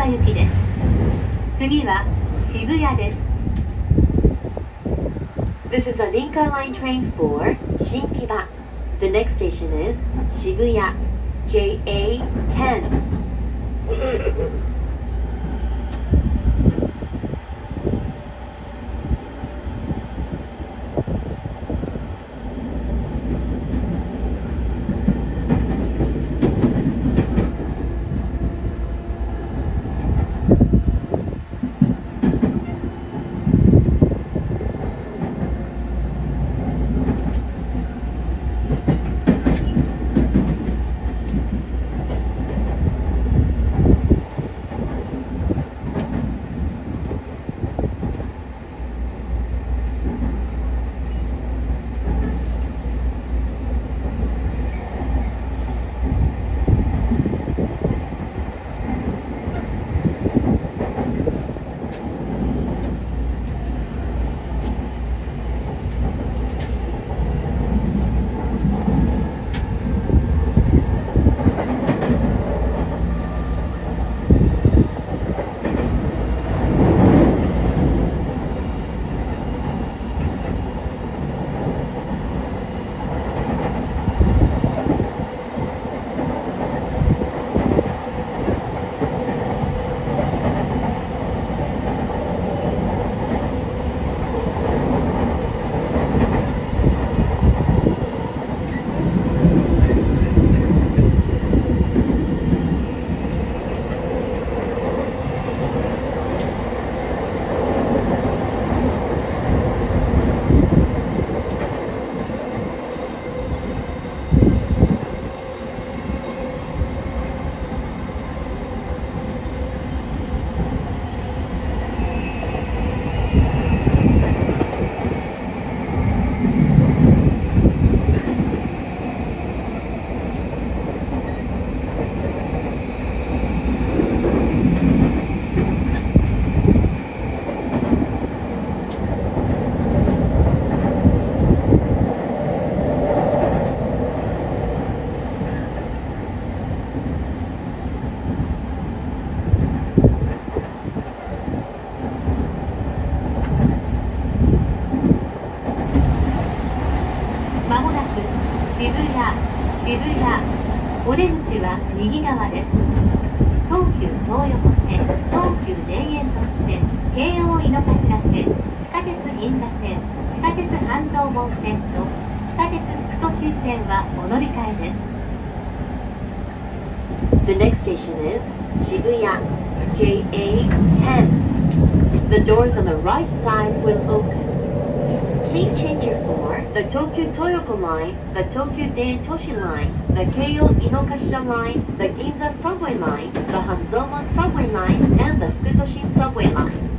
場行きです。次は渋谷です。This is a Rinka Line train for Shinkiba. The next station is Shibuya, JA10. まもなく渋谷お出口は右側です。東急東横線、東急田園都市線、京王井の頭線、地下鉄銀座線、地下鉄半蔵門線と地下鉄副都心線はお乗り換えです。The next station is Shibuya, JA10. The doors on the right side will open. Please change your for the Tokyu Toyoko Line, the Tokyu Den-Toshi Line, the Keio Inokashira Line, the Ginza Subway Line, the Hanzomon Subway Line, and the Fukutoshin Subway Line.